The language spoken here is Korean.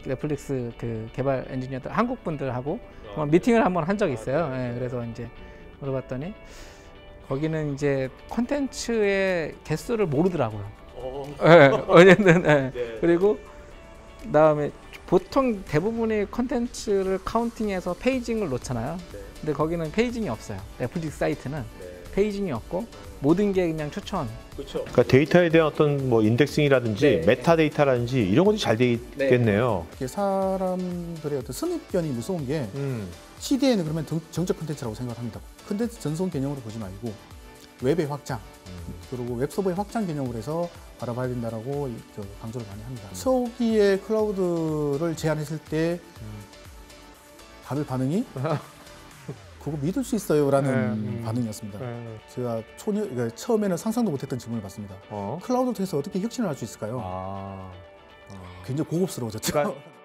넷플릭스 그 개발 엔지니어들 한국 분들하고 미팅을 한번 한 적이 있어요. 예, 그래서 이제 물어봤더니 거기는 이제 콘텐츠의 개수를 모르더라고요. 예, 어쨌든 예. 네. 그리고 그다음에 보통 대부분의 콘텐츠를 카운팅해서 페이징을 놓잖아요. 네. 근데 거기는 페이징이 없어요. 넷플릭스 사이트는 네. 페이징이 없고 모든 게 그냥 추천. 그렇죠. 그러니까 데이터에 대한 어떤 뭐 인덱싱이라든지 네. 메타데이터라든지 이런 것이 잘 돼 있겠네요. 이게 사람들의 어떤 선입견이 무서운 게 CDN은 그러면 정적 콘텐츠라고 생각을 합니다. 콘텐츠 전송 개념으로 보지 말고 웹의 확장 그리고 웹서버의 확장 개념으로 해서 바라봐야 된다라고 강조를 많이 합니다. 초기에 클라우드를 제안했을 때 다들 반응이 그거 믿을 수 있어요라는 반응이었습니다. 제가 그러니까 처음에는 상상도 못했던 질문을 받습니다. 클라우드 통해서 어떻게 혁신을 할 수 있을까요? 굉장히 고급스러워졌죠. 그러니까